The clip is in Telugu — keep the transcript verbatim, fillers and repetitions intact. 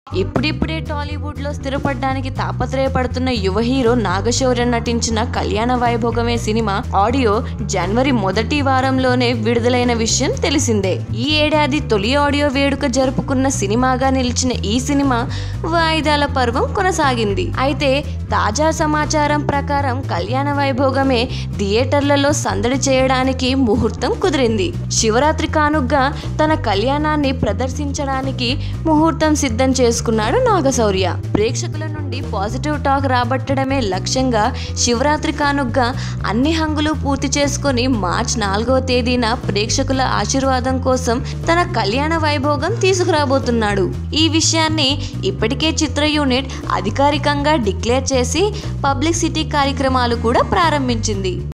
ఇప్పుడిప్పుడే టాలీవుడ్ లో స్థిరపడడానికి తాపత్రయపడుతున్న యువ హీరో నాగశౌర్య నటించిన కళ్యాణ వైభోగమే సినిమా ఆడియో జనవరి మొదటి వారంలోనే విడుదలైన విషయం తెలిసిందే. ఈ ఏడాది తొలి ఆడియో వేడుక జరుపుకున్న సినిమాగా నిలిచిన ఈ సినిమా వాయిదాల పర్వం కొనసాగింది. అయితే తాజా సమాచారం ప్రకారం కళ్యాణ వైభోగమే థియేటర్లలో సందడి చేయడానికి ముహూర్తం కుదిరింది. శివరాత్రి కానుగ్గా తన కళ్యాణాన్ని ప్రదర్శించడానికి ముహూర్తం సిద్ధం చేసుకున్నాడు నాగశౌర్య. ప్రేక్షకుల నుండి పాజిటివ్ టాక్ రాబట్టడమే లక్ష్యంగా శివరాత్రి కానుగ్గా అన్ని హంగులు పూర్తి చేసుకుని మార్చ్ నాలుగవ తేదీన ప్రేక్షకుల ఆశీర్వాదం కోసం తన కళ్యాణ వైభోగం తీసుకురాబోతున్నాడు. ఈ విషయాన్ని ఇప్పటికే చిత్ర యూనిట్ అధికారికంగా డిక్లేర్ చేసి పబ్లిసిటీ కార్యక్రమాలు కూడా ప్రారంభించింది.